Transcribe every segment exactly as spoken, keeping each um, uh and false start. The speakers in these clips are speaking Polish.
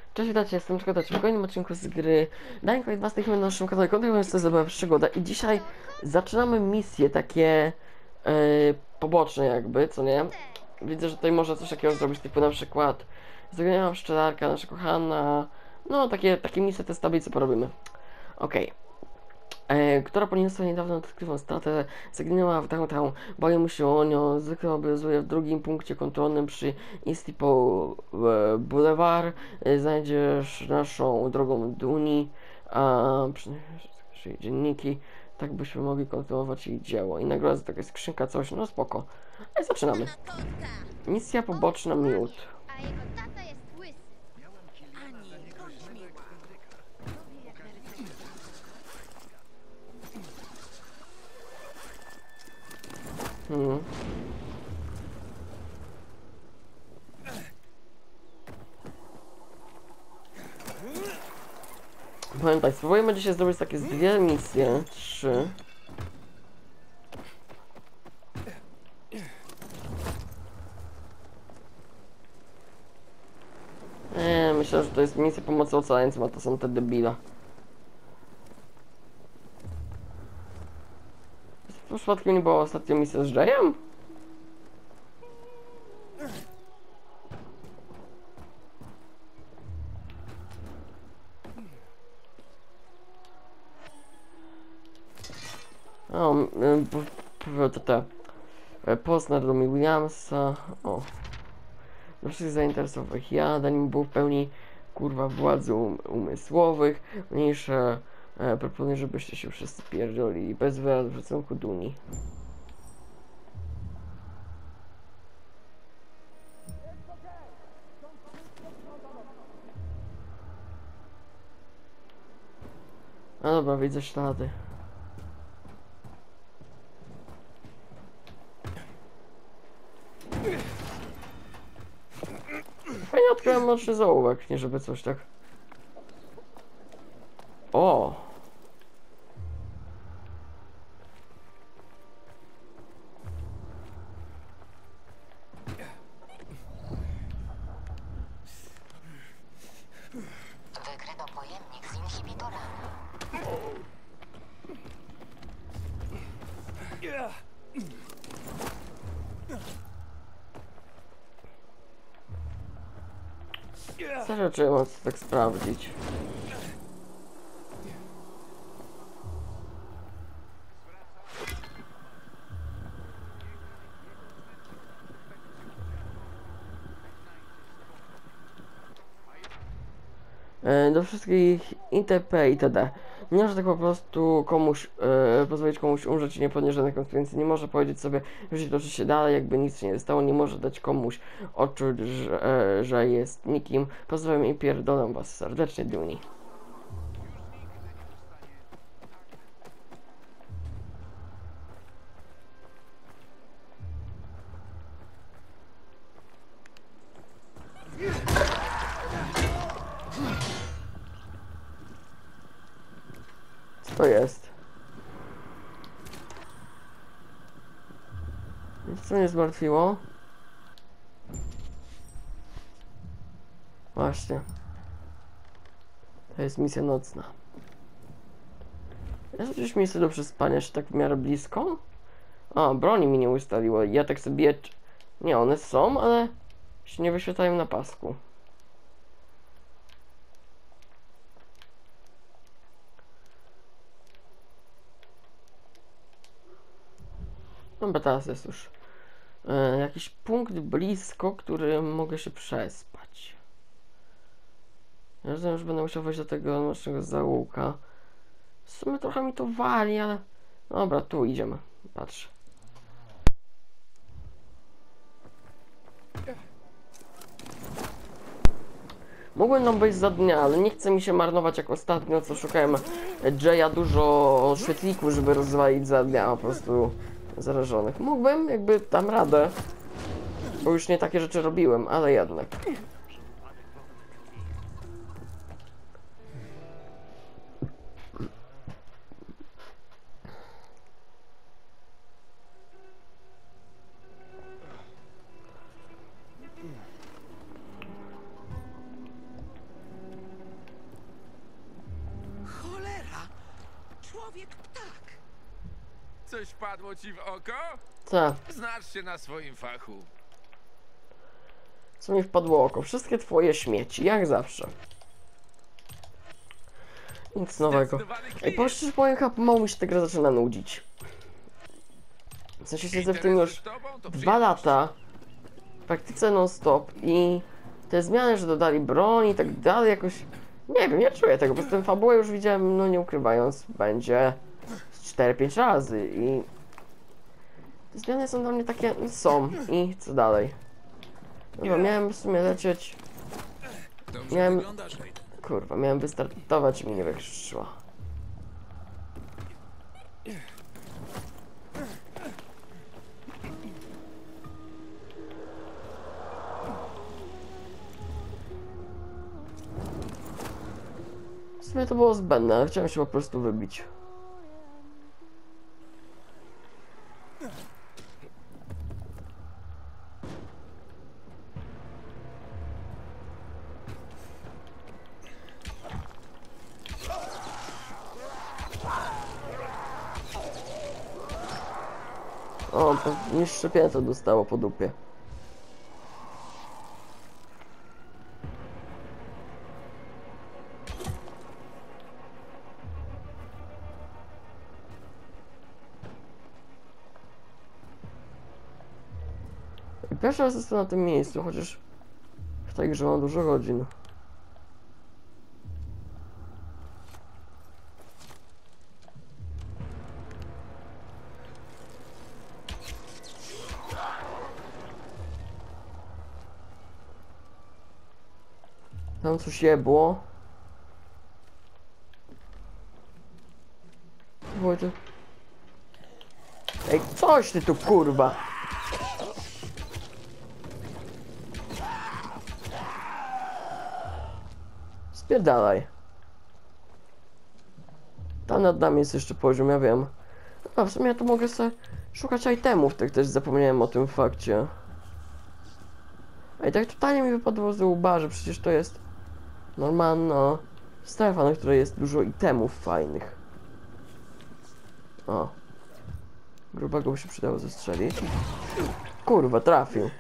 Cześć, witajcie, jestem Czekotacz w kolejnym odcinku z gry Dying Light dwa, z na naszym kanale. Kontynuujemy to zabawę przygoda i dzisiaj zaczynamy misje takie yy, poboczne jakby, co nie? Widzę, że tutaj można coś takiego zrobić, typu na przykład zagraniam szczelarka, nasza kochana, no takie, takie misje te z tablicy porobimy. Okej. Okay. E, która poniosła niedawno odkrywą stratę, zaginęła w downtown, boję się o nią, zwykle obowiązuje w drugim punkcie kontrolnym przy East Boulevard, e, znajdziesz naszą drogą Duni, a przy dzienniki, tak byśmy mogli kontynuować jej dzieło. I nagle jest taka skrzynka, coś, no spoko. A zaczynamy. Misja poboczna Miód. A jego tata jest łysy. Ani, bądź miła. Hmm. Pamiętaj, spróbujemy dzisiaj zrobić takie z dwie misje, trzy. Eee, myślę, że to jest misja pomocy ocaleńcom, a to są te debile. W przypadku nie była ostatnia misja z Jayem? O, to te. Poznać Romy Williamsa. O. Do wszystkich zainteresowanych ja, zanim był w pełni kurwa władzy um umysłowych. Mniejsze e, proponuję, żebyście się wszyscy pierdolili bez wyrazu w szacunku Duni. No dobra, widzę ślady. Fajnie odkryłem mocny zaułek, nie żeby coś tak. O! Wykryto pojemnik z inhibitorami. Serio, czy ja mam tak sprawdzić? E, do wszystkich itp. itd. Nie może tak po prostu komuś e, pozwolić komuś umrzeć i nie podnieść żadnej konsekwencji. Nie może powiedzieć sobie, że życie toczy się dalej, jakby nic się nie stało. Nie może dać komuś odczuć, że, e, że jest nikim. Pozdrawiam i pierdolę was serdecznie, Duni. Co to jest? Nic co mnie zmartwiło? Właśnie. To jest misja nocna. Jest gdzieś miejsce do przespania, czy tak w miarę blisko? A, broni mi nie ustaliło. Ja tak sobie... Nie, one są, ale się nie wyświetlają na pasku. No bo teraz jest już e, jakiś punkt blisko, który mogę się przespać. Ja rozumiem, że będę musiał wejść do tego naszego zaułka. W sumie trochę mi to wali, ale... Dobra, tu idziemy. Patrz. Mógłbym nam wejść za dnia, ale nie chce mi się marnować jak ostatnio, co szukałem Jaya dużo świetlików, żeby rozwalić za dnia po prostu zarażonych. Mógłbym, jakby dam radę, bo już nie takie rzeczy robiłem, ale jednak. człowiek ptak. Coś padło ci w oko? Co? Znasz się na swoim fachu. Co mi wpadło oko? Wszystkie twoje śmieci, jak zawsze. Nic nowego. Zdecydowany Ej, klient. powiem szczerze, powiem, chyba pomału mi się ta gra zaczyna nudzić. W sensie siedzę w tym Interesy już z tobą to dwa przyjemność. lata. W praktyce non stop i te zmiany, że dodali broń i tak dalej, jakoś... Nie wiem, nie czuję tego, bo z tym fabułę już widziałem, no nie ukrywając, będzie cztery pięć razy i... Te zmiany są dla mnie takie, no są i co dalej? Dobra, miałem w sumie lecieć... Dobrze Miałem- wyglądasz, Aiden. Kurwa, miałem wystartować i mi nie wyszło. W sumie to było zbędne, ale chciałem się po prostu wybić. O, to niższe piętro dostało po dupie. I pierwszy raz jestem na tym miejscu, chociaż w tej grze mam dużo godzin. Tam coś jebło. Wojtek. Ej, coś ty tu kurwa! Spierdalaj. Tam nad nami jest jeszcze poziom, ja wiem. A w sumie ja tu mogę sobie szukać itemów, tak też zapomniałem o tym fakcie. A i tak totalnie mi wypadło z łba, że przecież to jest normalna strefa, na której jest dużo itemów fajnych. O. Grubego by się przydało zestrzelić. Kurwa, trafił.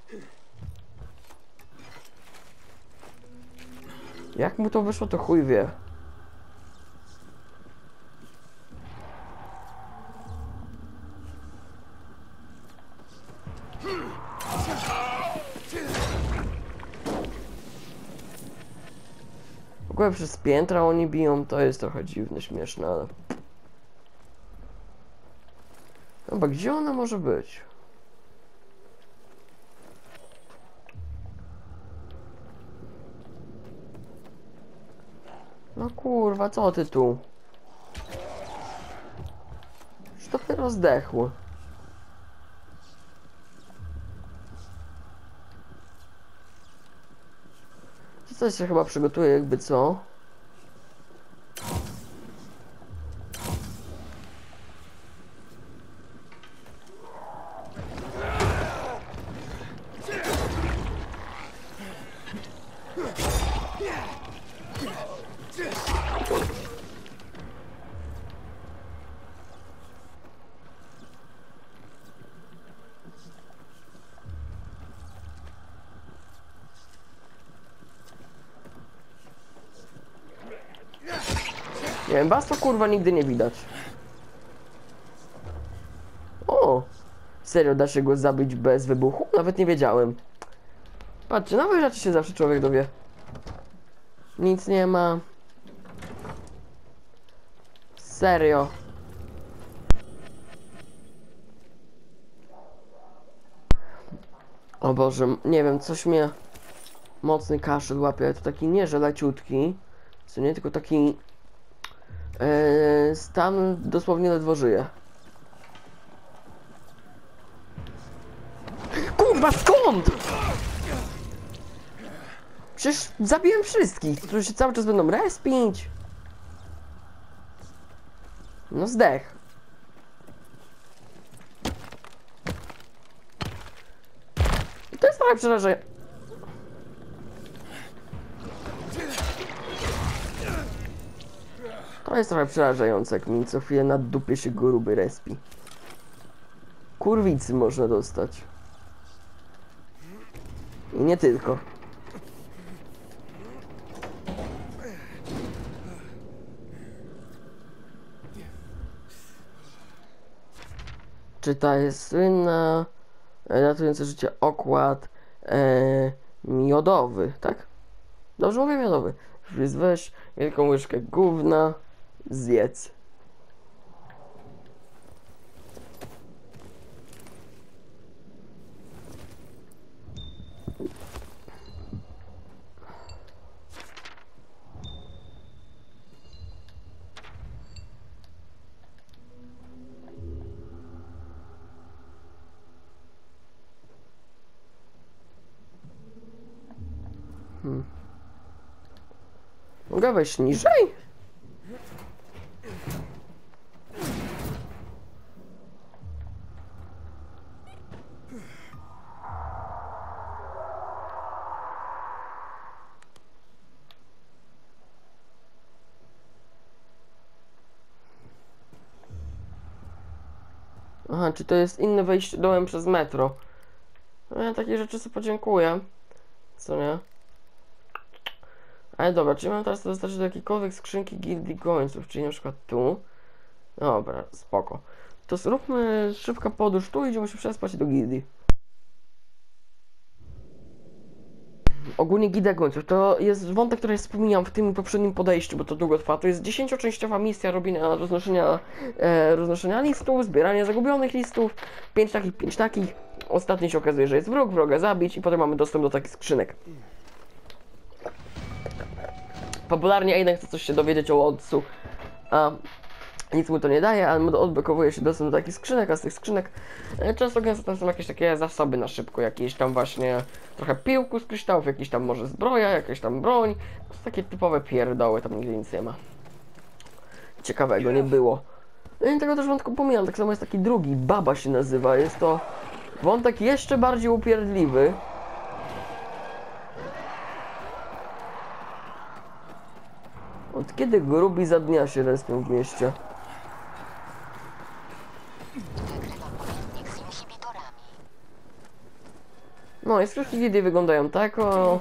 Jak mu to wyszło, to chuj wie. W ogóle przez piętra oni biją, to jest trochę dziwne, śmieszne, ale... Chyba gdzie ona może być? No kurwa, co ty tu? Już dopiero zdechły. Coś się chyba przygotuje, jakby co? Nie wiem, was to kurwa nigdy nie widać. O! Serio, da się go zabić bez wybuchu? Nawet nie wiedziałem. Patrzcie, nowe rzeczy się zawsze człowiek dowie. Nic nie ma. Serio. O Boże, nie wiem, coś mnie... Mocny kaszel łapie, ale to taki nie, że leciutki. Co nie, tylko taki... Yy, stan dosłownie ledwo żyje. Kurwa, skąd? Przecież zabiłem wszystkich, którzy się cały czas będą respić. No zdech. I to jest trochę przerażające. To jest trochę przerażające, jak mi co chwilę na dupie się gruby respi. Kurwicy można dostać. I nie tylko. Czy ta jest słynna, e, ratujący życie okład e, miodowy, tak? Dobrze mówię, miodowy. Więc weź wielką łyżkę gówna, zjedz. Hmm. Mogę wejść niżej? Aha, czy to jest inne wejście dołem przez metro? No ja takie rzeczy sobie podziękuję. Co nie? Ale dobra, czyli mam teraz dostać do jakiejkolwiek skrzynki gildii gońców, czyli na przykład tu. Dobra, spoko. To zróbmy szybka podróż tu i idziemy się przespać do gildii. Ogólnie gildia gońców to jest wątek, który wspomniałem w tym poprzednim podejściu, bo to długo trwa. To jest dziesięcioczęściowa misja robienia roznoszenia, e, roznoszenia listów, zbierania zagubionych listów. Pięć takich, pięć takich. Ostatnio się okazuje, że jest wróg, wroga zabić i potem mamy dostęp do takich skrzynek. Popularnie Aiden chce coś się dowiedzieć o Odsu, a nic mu to nie daje, ale mu odblokowuje się dostęp do takich skrzynek, a z tych skrzynek e, często gęsto tam są jakieś takie zasoby na szybko, jakieś tam właśnie trochę piłku z kryształów, jakieś tam może zbroja, jakaś tam broń, to są takie typowe pierdoły, tam nigdy nic nie ma. Ciekawego nie było. No i tego też wątku pomijam, tak samo jest taki drugi, Baba się nazywa, jest to wątek jeszcze bardziej upierdliwy. Od kiedy grubi za dnia się respią w mieście? No i skrzynki gildii wyglądają tak, o...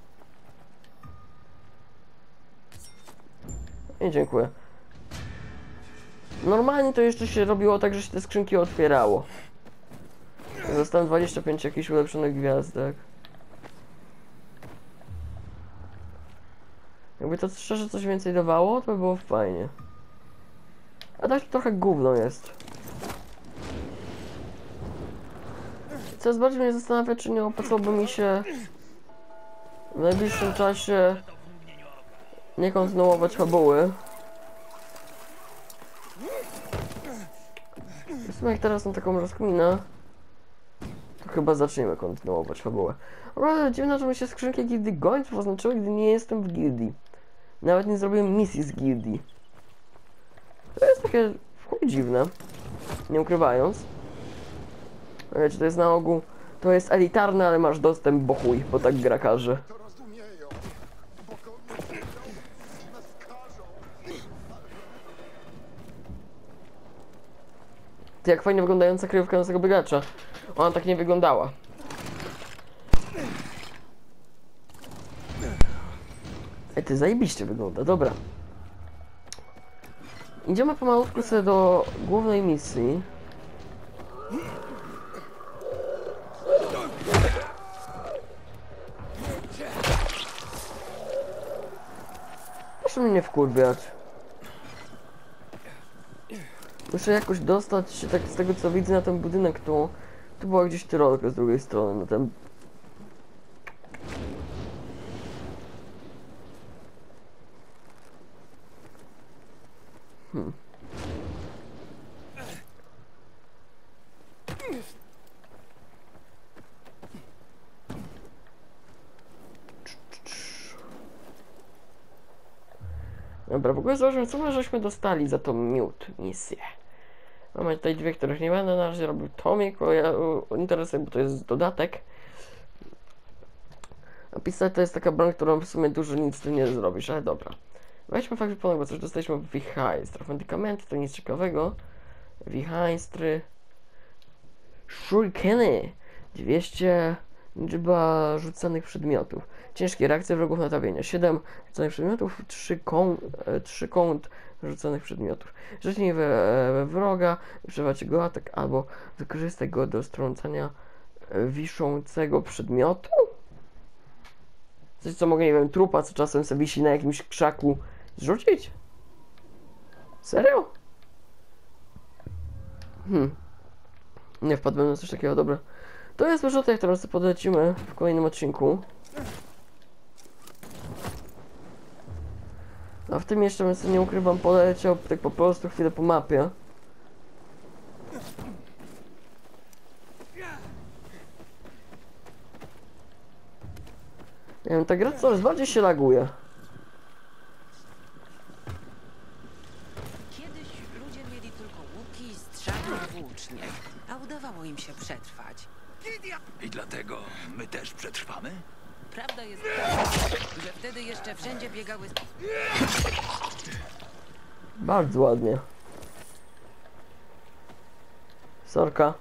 I dziękuję. Normalnie to jeszcze się robiło tak, że się te skrzynki otwierało. Zostałem dwadzieścia pięć jakichś ulepszonych gwiazdek. Jakby to szczerze coś więcej dawało, to by było fajnie. A tak to trochę gówno jest. Coraz bardziej mnie zastanawia, czy nie opłacałoby mi się w najbliższym czasie nie kontynuować fabuły. W sumie jak teraz mam taką rozkminę, to chyba zaczniemy kontynuować fabułę. Ale dziwne, że mi się skrzynki gildii gońców oznaczyły, gdy nie jestem w gildii. Nawet nie zrobiłem misji z gildii. To jest takie w chuj dziwne, nie ukrywając. Wiecie, to jest na ogół, to jest elitarne, ale masz dostęp, bo chuj, bo tak gra każe. To rozumieją, bo komuś nas karzą. Ty, jak fajnie wyglądająca kryjówka naszego biegacza. Ona tak nie wyglądała. Ej, ty zajebiście wygląda, dobra. Idziemy pomalutku sobie do głównej misji. Proszę mnie nie wkurwiać. Muszę jakoś dostać się, tak z tego co widzę, na ten budynek tu. Tu była gdzieś tyrolka z drugiej strony, na ten... Hmm. Dobra, w ogóle zobaczmy, co my żeśmy dostali za tą miód misję. Mamy tutaj dwie, których nie będę na razie robił. To mnie interesuje, bo to jest dodatek. A pistolet to jest taka broń, którą w sumie dużo nic z tym nie zrobisz, ale dobra. Weźmy fakt wyponek, bo coś dostaliśmy w Wichajstr. Medykamenty to nic ciekawego. Wichajstry. Shurikeny. dwieście liczba rzucanych przedmiotów. Ciężkie reakcje wrogów na trawienie. siedem rzucanych przedmiotów, trzy kąt, trzy kąt rzucanych przedmiotów. Rzucnij we, we wroga, przewacie go atak albo wykorzystaj go do strącania wiszącego przedmiotu. Coś co mogę, nie wiem, trupa co czasem sobie wisi na jakimś krzaku zrzucić? Serio? Hmm. Nie wpadłem na coś takiego, dobra. To jest wyrzutek, teraz sobie podlecimy w kolejnym odcinku. A w tym jeszcze bym sobie, nie ukrywam, poleciał tak po prostu chwilę po mapie. Nie wiem, ta gra coraz bardziej się laguje. Kiedyś ludzie mieli tylko łuki, strzały, włócznie, a udawało im się przetrwać. I dlatego my też przetrwamy? Prawda jest taka, że wtedy jeszcze wszędzie biegały... Bardzo ładnie. Sorka.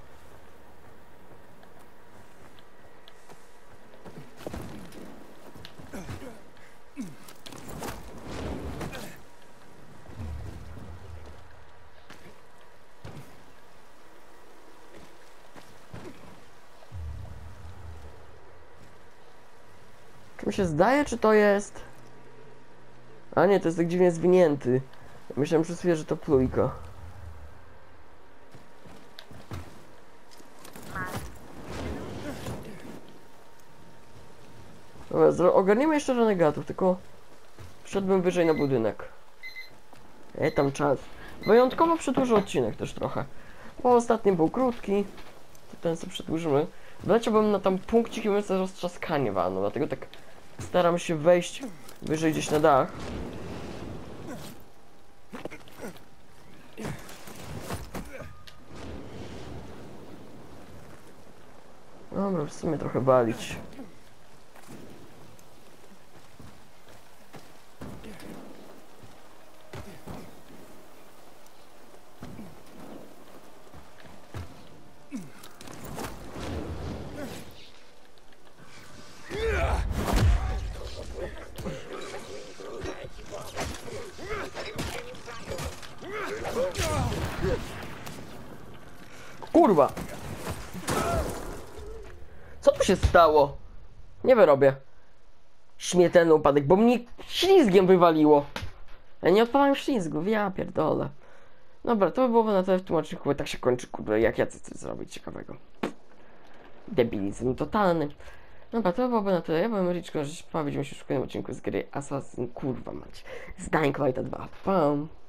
Czy mi się zdaje, czy to jest... A nie, to jest tak dziwnie zwinięty. Myślałem przez chwilę, że to plujka. Dobra, zro- ogarniemy jeszcze renegatów, tylko... Szedłbym wyżej na budynek. E, tam czas. Wyjątkowo przedłużę odcinek też trochę. Bo ostatni był krótki. To ten sobie przedłużymy. Wleciałbym na tam punkcik i bym sobie roztrzaskanie walnął, dlatego tak staram się wejść wyżej gdzieś na dach. Dobra, w sumie trochę walić. Kurwa! Co tu się stało? Nie wyrobię. Śmiertelny upadek, bo mnie ślizgiem wywaliło. Ja nie odpalałem ślizgów, ja pierdolę. Dobra, to by było na tyle w tym odcinku, bo tak się kończy, kurde, jak ja chcę coś zrobić ciekawego. Debilizm totalny. Dobra, to byłoby na tyle. Ja byłem Riczko, że widzimy się w kolejnym odcinku z gry Assassin, kurwa mać. Z Dying Light dwa. Pam.